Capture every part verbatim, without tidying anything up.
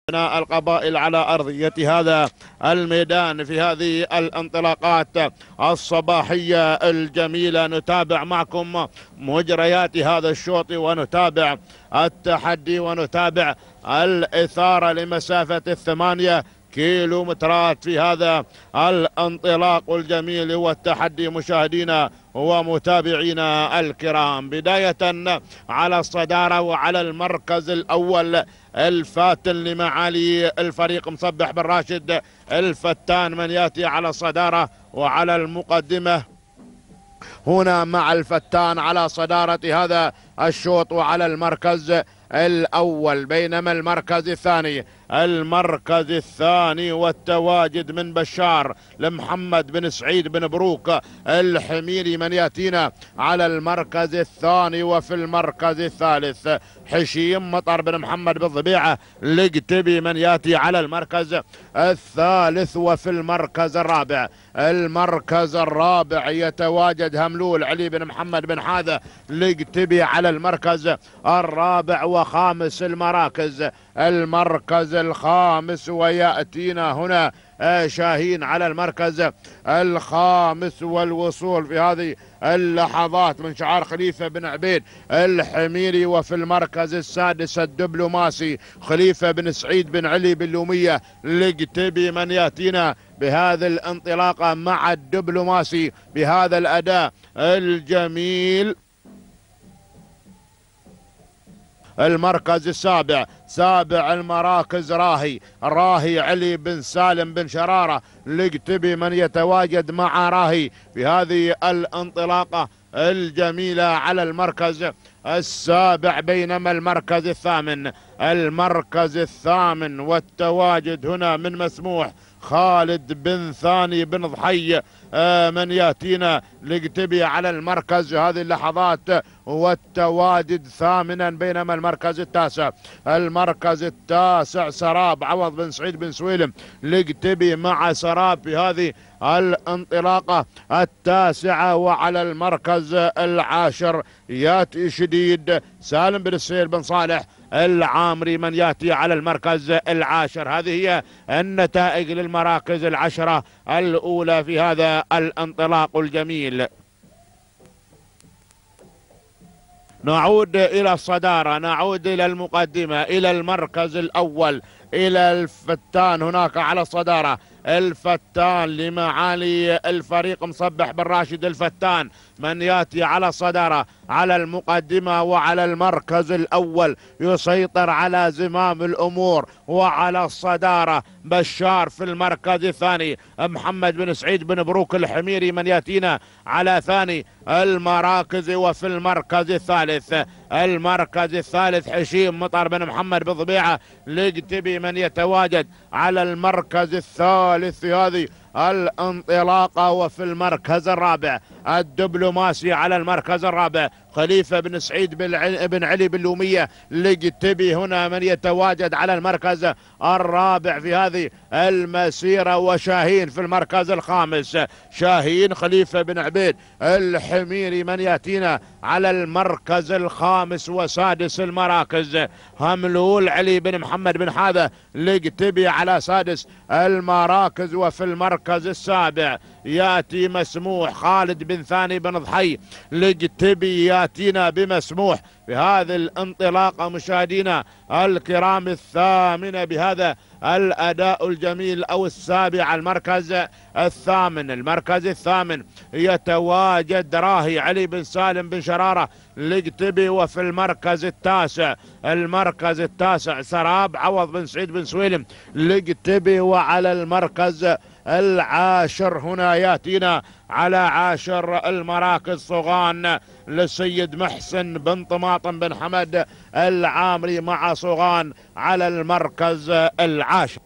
القبائل على أرضية هذا الميدان في هذه الانطلاقات الصباحية الجميلة. نتابع معكم مجريات هذا الشوط ونتابع التحدي ونتابع الإثارة لمسافة الثمانية كيلومترات في هذا الانطلاق الجميل والتحدي مشاهدينا ومتابعينا الكرام. بداية على الصدارة وعلى المركز الأول الفاتن لمعالي الفريق مصبح بن راشد الفتان من يأتي على الصدارة وعلى المقدمة هنا مع الفتان على صدارة هذا الشوط وعلى المركز الأول، بينما المركز الثاني المركز الثاني والتواجد من بشار لمحمد بن سعيد بن بروك الحميري من يأتينا على المركز الثاني. وفي المركز الثالث حشيم مطر بن محمد بن ضبيعة لقتبي من يأتي على المركز الثالث. وفي المركز الرابع المركز الرابع يتواجد هملول علي بن محمد بن حاذة لقتبي على المركز الرابع. وخامس المراكز المركز الخامس ويأتينا هنا شاهين على المركز الخامس. والوصول في هذه اللحظات من شعار خليفة بن عبيد الحميري. وفي المركز السادس الدبلوماسي خليفة بن سعيد بن علي بن لومية لقتبي من يأتينا بهذه الانطلاقة مع الدبلوماسي بهذا الأداء الجميل. المركز السابع سابع المراكز راهي راهي علي بن سالم بن شرارة لقتبي من يتواجد مع راهي في هذه الانطلاقة الجميلة على المركز السابع. بينما المركز الثامن المركز الثامن والتواجد هنا من مسموح خالد بن ثاني بن ضحي من يأتينا لقتبي على المركز هذه اللحظات والتواجد ثامنا. بينما المركز التاسع المركز التاسع سراب عوض بن سعيد بن سويلم لقتبي مع سراب في هذه الانطلاقة التاسعة. وعلى المركز العاشر ياتي شديد سالم بن السير بن صالح العامري من ياتي على المركز العاشر. هذه هي النتائج للمراكز العشرة الأولى في هذا الانطلاق الجميل. نعود إلى الصدارة، نعود إلى المقدمة، إلى المركز الأول، إلى الفتان هناك على الصدارة الفتان لمعالي الفريق مصبح بن راشد الفتان من ياتي على الصدارة على المقدمة وعلى المركز الأول يسيطر على زمام الأمور وعلى الصدارة بشار. في المركز الثاني محمد بن سعيد بن بروك الحميري من ياتينا على ثاني المراكز. وفي المركز الثالث المركز الثالث حشيم مطر بن محمد بن ضبيعة لقتبي من يتواجد على المركز الثالث في هذه الانطلاقة. وفي المركز الرابع الدبلوماسي على المركز الرابع خليفة بن سعيد بن علي بن لومية لقتبي هنا من يتواجد على المركز الرابع في هذه المسيرة. وشاهين في المركز الخامس شاهين خليفة بن عبيد الحميري من يأتينا على المركز الخامس. وسادس المراكز هملول علي بن محمد بن حاذة لقتبي على سادس المراكز. وفي المركز السابع ياتي مسموح خالد بن ثاني بن ضحي لقتبي ياتينا بمسموح في هذه الانطلاقة مشاهدينا الكرام الثامنة بهذا الأداء الجميل أو السابع المركز الثامن. المركز الثامن يتواجد راهي علي بن سالم بن شرارة لقتبي. وفي المركز التاسع المركز التاسع سراب عوض بن سعيد بن سويلم لقتبي. وعلى المركز العاشر هنا ياتينا على عاشر المراكز صغان للسيد محسن بن طماطم بن حمد العامري مع صغان على المركز العاشر.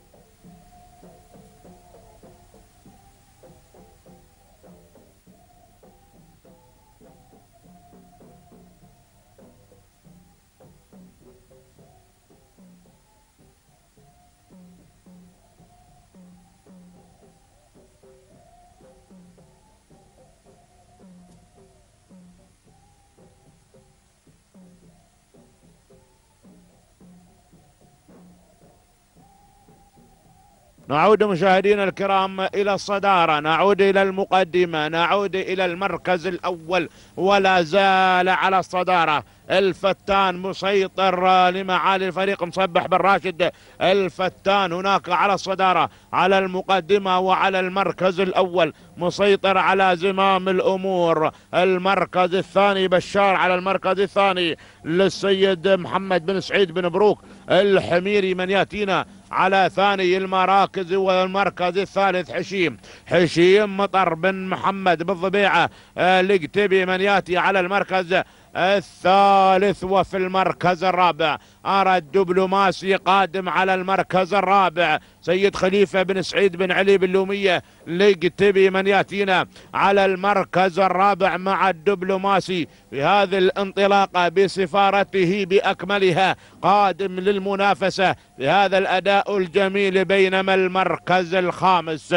نعود مشاهدينا الكرام إلى الصدارة، نعود إلى المقدمة، نعود إلى المركز الأول، ولا زال على الصدارة الفتان مسيطر لمعالي الفريق مصبح بن راشد. الفتان هناك على الصدارة، على المقدمة وعلى المركز الأول، مسيطر على زمام الأمور. المركز الثاني بشار على المركز الثاني للسيد محمد بن سعيد بن بروك الحميري من يأتينا على ثاني المراكز. والمركز الثالث حشيم حشيم مطر بن محمد بالضبيعة القتبي من يأتي على المركز الثالث. وفي المركز الرابع أرى الدبلوماسي قادم على المركز الرابع سيد خليفة بن سعيد بن علي بن لومية القتبي من يأتينا على المركز الرابع مع الدبلوماسي في هذه الانطلاقة بسفارته بأكملها، قادم للمنافسة بهذا الأداء الجميل. بينما المركز الخامس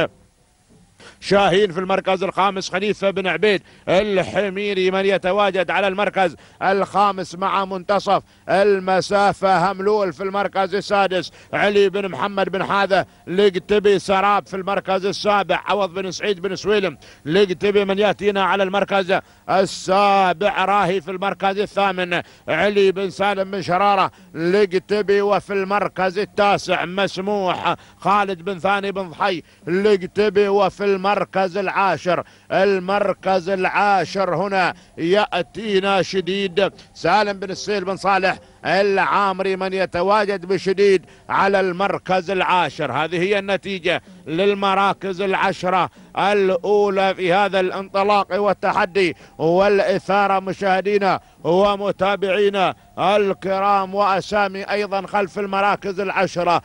شاهين في المركز الخامس، خليفة بن عبيد الحميري من يتواجد على المركز الخامس مع منتصف المسافة. هملول في المركز السادس، علي بن محمد بن حاذة القتبي سراب في المركز السابع، عوض بن سعيد بن سويلم القتبي من يأتينا على المركز السابع. راهي في المركز الثامن، علي بن سالم بن شرارة القتبي. وفي المركز التاسع مسموح خالد بن ثاني بن ضحي القتبي. وفي المركز العاشر المركز العاشر هنا يأتينا شديد سالم بن السيل بن صالح العامري من يتواجد بشديد على المركز العاشر. هذه هي النتيجة للمراكز العشرة الأولى في هذا الانطلاق والتحدي والإثارة مشاهدينا ومتابعينا الكرام، وأسامي أيضا خلف المراكز العشرة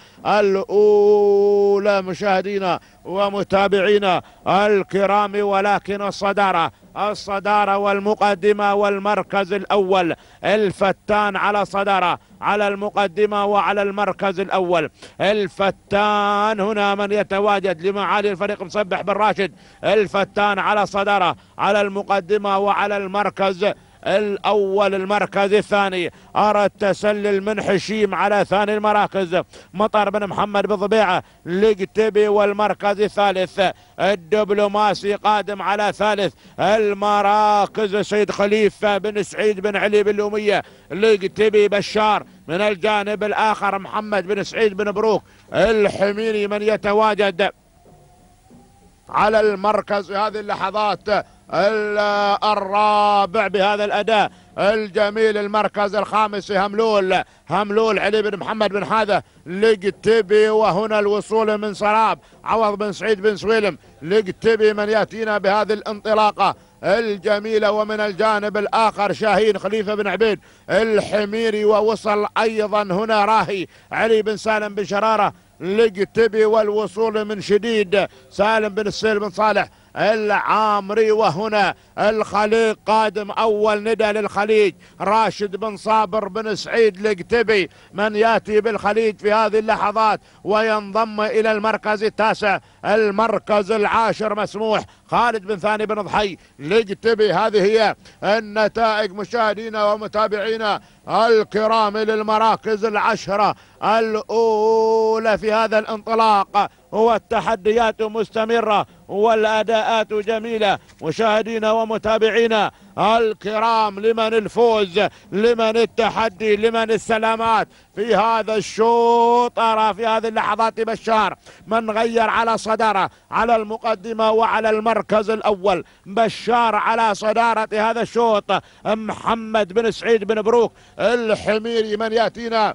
الأولى مشاهدينا ومتابعينا الكرام. ولكن الصدارة الصدارة والمقدمة والمركز الأول، الفتان على صدارة على المقدمة وعلى المركز الأول. الفتان هنا من يتواجد لمعالي الفريق مصبح بن راشد، الفتان على صدارة على المقدمة وعلى المركز الأول. المركز الثاني أرى التسلل من حشيم على ثاني المراكز، مطر بن محمد بالضبيعة القتبي. والمركز الثالث الدبلوماسي قادم على ثالث المراكز، سيد خليفة بن سعيد بن علي بن لومية القتبي بشار. من الجانب الآخر محمد بن سعيد بن بروك الحميري من يتواجد على المركز في هذه اللحظات الرابع بهذا الأداء الجميل. المركز الخامس هملول هملول علي بن محمد بن حاذة القتبي. وهنا الوصول من سراب عوض بن سعيد بن سويلم القتبي من يأتينا بهذه الانطلاقة الجميلة. ومن الجانب الآخر شاهين خليفة بن عبيد الحميري. ووصل أيضا هنا راهي علي بن سالم بن شرارة القتبي. والوصول من شديد سالم بن السيل بن صالح العامري. وهنا الخليج قادم، أول ندى للخليج راشد بن صابر بن سعيد القتبي من يأتي بالخليج في هذه اللحظات وينضم إلى المركز التاسع. المركز العاشر مسموح خالد بن ثاني بن ضحي القتبي. هذه هي النتائج مشاهدينا ومتابعينا الكرام للمراكز العشرة الأولى في هذا الانطلاق. هو التحديات مستمرة والأداءات جميلة مشاهدينا ومتابعينا الكرام. لمن الفوز، لمن التحدي، لمن السلامات في هذا الشوط. أرى في هذه اللحظات بشار من غير على صدارة على المقدمة وعلى المركز الأول. بشار على صدارة هذا الشوط، محمد بن سعيد بن بروك الحميري من يأتينا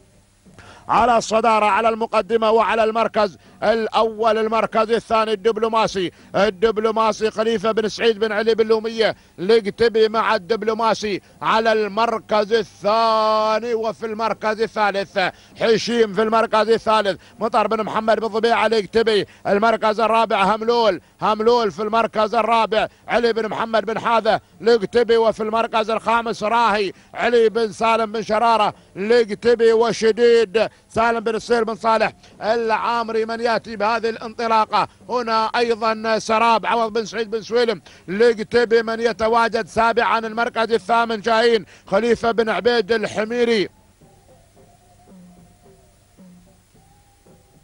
على الصدارة على المقدمة وعلى المركز الأول. المركز الثاني الدبلوماسي الدبلوماسي خليفة بن سعيد بن علي بن لومية القتبي مع الدبلوماسي على المركز الثاني. وفي المركز الثالث حشيم في المركز الثالث، مطر بن محمد بالضبيعة القتبي. المركز الرابع هملول هملول في المركز الرابع علي بن محمد بن حاذة القتبي. وفي المركز الخامس راهي علي بن سالم بن شرارة القتبي. وشديد سالم بن السيل بن صالح العامري من يأتي بهذه الانطلاقة. هنا أيضا سراب عوض بن سعيد بن سويلم القتبي من يتواجد سابعا. المركز الثامن شاهين خليفة بن عبيد الحميري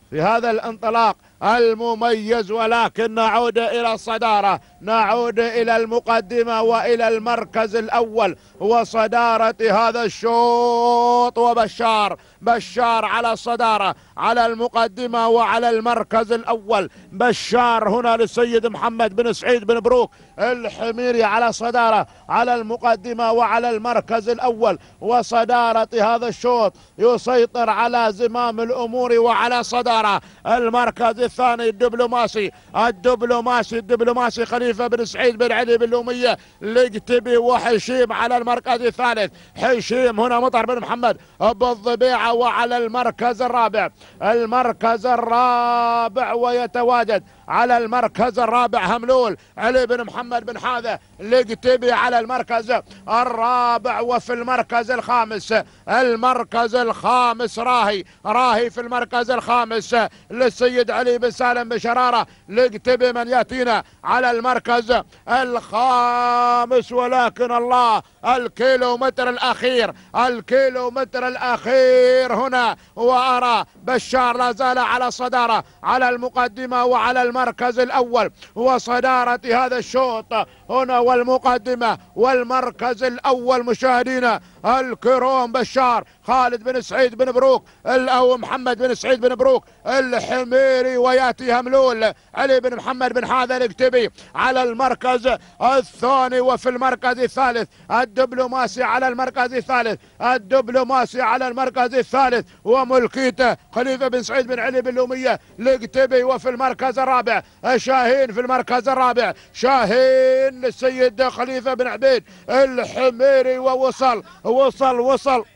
في هذا الانطلاق المميز، ولكن نعود إلى الصدارة، نعود إلى المقدمة وإلى المركز الأول وصدارة هذا الشوط. وبشار بشار على الصدارة، على المقدمة وعلى المركز الأول. بشار هنا للسيد محمد بن سعيد بن بروك الحميري على صدارة، على المقدمة وعلى المركز الأول وصدارة هذا الشوط. يسيطر على زمام الأمور وعلى صدارة المركز الثاني الدبلوماسي الدبلوماسي الدبلوماسي خليفة بن سعيد بن علي بن لومية لقتبي وحشيم على المركز الثالث. حشيم هنا مطر بن محمد بالضبيعة وعلى المركز الرابع المركز الرابع ويتواجد على المركز الرابع هملول علي بن محمد بن حاذة لقتبي على المركز الرابع. وفي المركز الخامس المركز الخامس راهي راهي في المركز الخامس للسيد علي بن سالم بن شرارة لقتبي من ياتينا على المركز الخامس. ولكن الله الكيلومتر الأخير الكيلومتر الأخير هنا، وأرى بشار لا زال على الصدارة على المقدمة وعلى المركز الأول وصدارة هذا الشوط هنا والمقدمة والمركز الأول. مشاهدينا الكرام بشار خالد بن سعيد بن بروك أو محمد بن سعيد بن بروك الحميري، وياتي هملول علي بن محمد بن حاذة الكتبي على المركز الثاني. وفي المركز الثالث الدبلوماسي على المركز الثالث الدبلوماسي على المركز الثالث وملكيته خليفة بن سعيد بن علي بن لومية الكتبي. وفي المركز الرابع شاهين في المركز الرابع شاهين للسيد خليفة بن عبيد الحميري. ووصل وصل وصل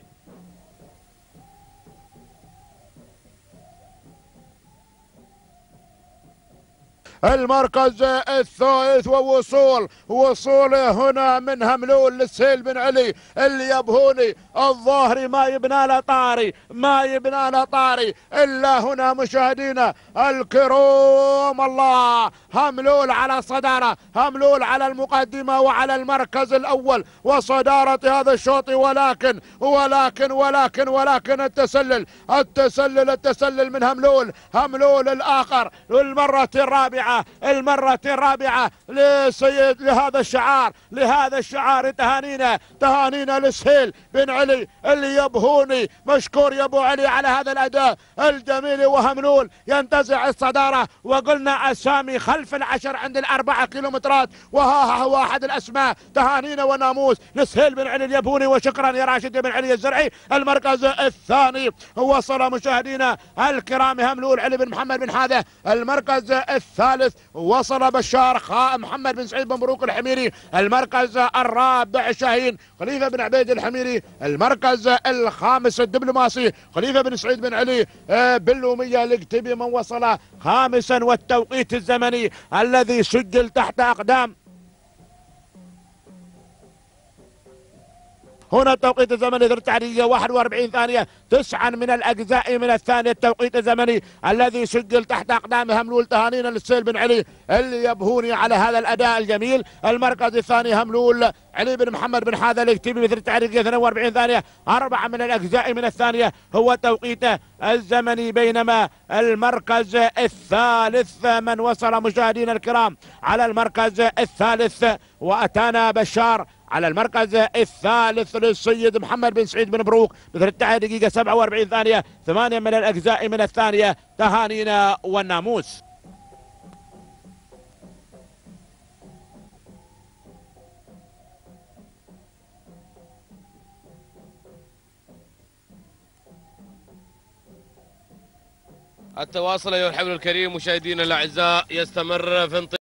المركز الثالث ووصول وصوله هنا من هملول للسهيل بن علي اليبهوني الظاهري. ما يبنى له طاري ما يبنى له طاري الا هنا. مشاهدينا الكرام الله هملول على صدارة هملول على المقدمة وعلى المركز الأول وصدارة هذا الشوط. ولكن ولكن ولكن ولكن التسلل التسلل التسلل من هملول هملول الآخر للمرة الرابعة المرة الرابعة لسيد لهذا الشعار لهذا الشعار. تهانينا تهانينا لسهيل بن علي اليبهوني. مشكور يا ابو علي على هذا الاداء الجميل. وهملول ينتزع الصدارة، وقلنا اسامي خلف العشر عند الاربعة كيلومترات، وها هو احد الاسماء. تهانينا وناموس لسهيل بن علي اليبهوني. وشكرا يا راشد بن علي الزرعي. المركز الثاني وصل مشاهدينا الكرام هملول علي بن محمد بن حاذة. المركز الثالث وصل بشار خاء محمد بن سعيد بن بروك الحميري. المركز الرابع شاهين خليفة بن عبيد الحميري. المركز الخامس الدبلوماسي خليفة بن سعيد بن علي بن لومية الكتبي من وصل خامسا. والتوقيت الزمني الذي سجل تحت أقدام هنا التوقيت الزمني ثلاثة واحد وأربعين ثانية تسعا من الأجزاء من الثانية. التوقيت الزمني الذي سجل تحت أقدام هملول. تهانينا للسهيل بن علي اللي يبهوني على هذا الأداء الجميل. المركز الثاني هملول علي بن محمد بن حاذة الكتبي بثلاثة اثنين وأربعين ثانية أربعة من الأجزاء من الثانية هو توقيته الزمني. بينما المركز الثالث من وصل مشاهدينا الكرام على المركز الثالث وأتانا بشار على المركز الثالث للسيد محمد بن سعيد بن بروك بثلاثة دقيقة سبعة وأربعين ثانية ثمانية من الأجزاء من الثانية. تهانينا والناموس. التواصل أيها الحفل الكريم مشاهدينا الأعزاء يستمر في